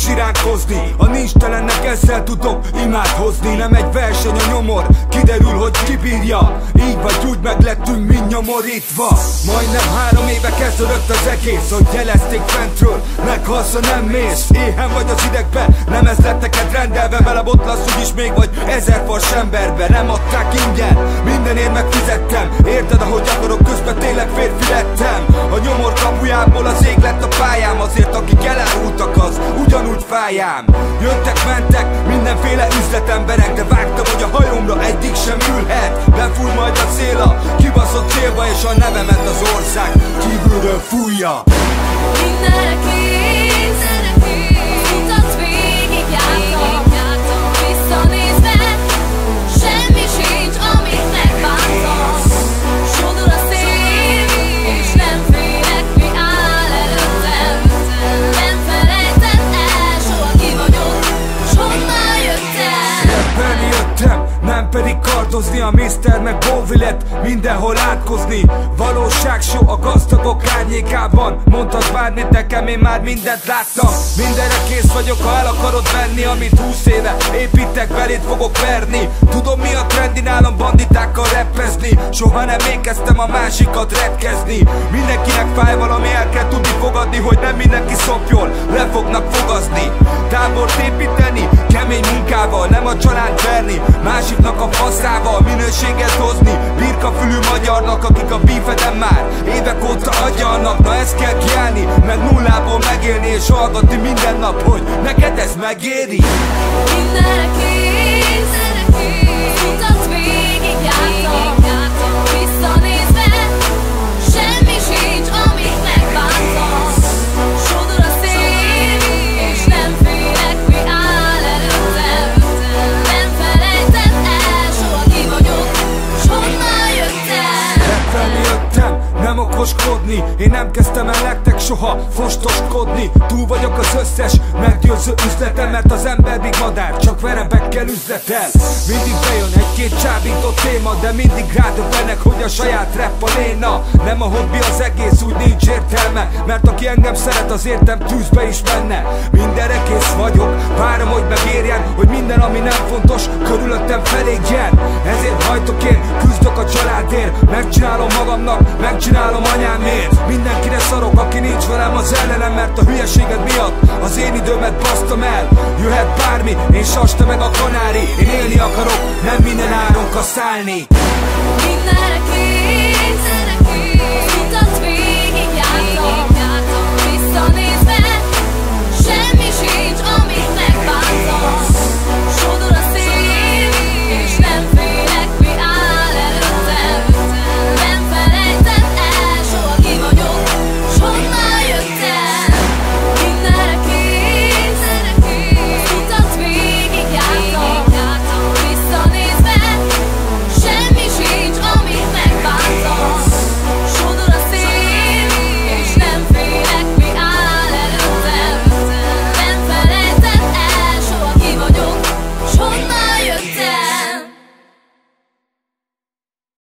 siránkozni. A nincs telennek ezzel tudok imát hozni. Nem egy verseny a nyomor, kiderül, hogy ki bírja. Így vagy úgy meg lettünk mind nyomorítva. Majdnem 3 éve kezdődött az egész, hogy jelezték fentről, meghalsz, ha nem mész. Éhen vagy az idegbe, nem ez lett neked rendelve. Vele botlasz úgyis még vagy 1000 fars emberbe. Nem adták ingyen, mindenért megfizettem. Érted, ahogy akarok, közben tényleg férfi lettem. A nyomor kapujából az ég lett a pályám. Azért akik elárultak, az ugyanúgy fájám. Jöttek, mentek, mindenféle üzletemberek, de vágtam, hogy a hajomra egyik sem ülhet. Befúj majd a szél a kibaszott célba, és a nevemet az ország kívülről fújja. Mindenre kész, utat végig jártam, visszanézve, semmi sincs, amit megbántam. Sodor a szél, és nem félek, mi áll előttem. Nem felejtem el, soha ki vagyok, s honnan jöttem. Rappelni jöttem, nem pedig kardozni. A Mr. meg Bowie lett mindenhol átkozni. Valóságshow a gazdagok árnyékában. Mondtad bármit nekem, én már mindent láttam. Mindenre kész vagyok, ha el akarod venni. Amit 20 éve építek, beléd fogok verni. Tudom mi a trendi, nálam banditákkal rappezni. Soha nem ékeztem a másikat retkezni. Mindenkinek fáj valami, el kell tudni fogadni, hogy nem mindenki szopjól le fognak fogazni. Tábort építeni, kemény munkával, nem a család verni. Másiknak a faszával minőséget hozni. Birkafülű magyarnak, akik a beefeden már évek óta agyalnak. Na ezt kell kiállni, meg nullából megélni, és hallgatni minden nap, hogy neked ez megéri. Mindenre kész, utat végig jártam, visszanézve, semmi sincs, amit megbántam. Sodor a szél, és nem félek, mi áll előttem. Nem felejtem el, soha ki vagyok, s honnan jöttem. Rappelni jöttem, nem okoskodni. Én nem kezdtem el nektek soha fostoskodni. Túl vagyok az összes meggyőző üzletem, mert az ember még madár, csak verebekkel üzletel. Mindig bejön egy-két csábított téma, de mindig rádöbbenek, hogy a saját rap a léna. Nem a hobbi az egész, úgy nincs értelme, mert aki engem szeret, az értem tűzbe is menne. Mindenre kész vagyok, várom, hogy megérjen, hogy minden ami nem fontos, körülöttem felégjen. Ezért hajtok én, küzdök a családért. Megcsinálom magamnak, megcsinálom anyámért. Mindenkire szarok, aki nincs velem az ellenem, mert a hülyeséged miatt az én időmet basztam el. Jöhet bármi, én sas, te meg a kanári. Én élni akarok, nem minden áron kaszálni. Mindenre kész,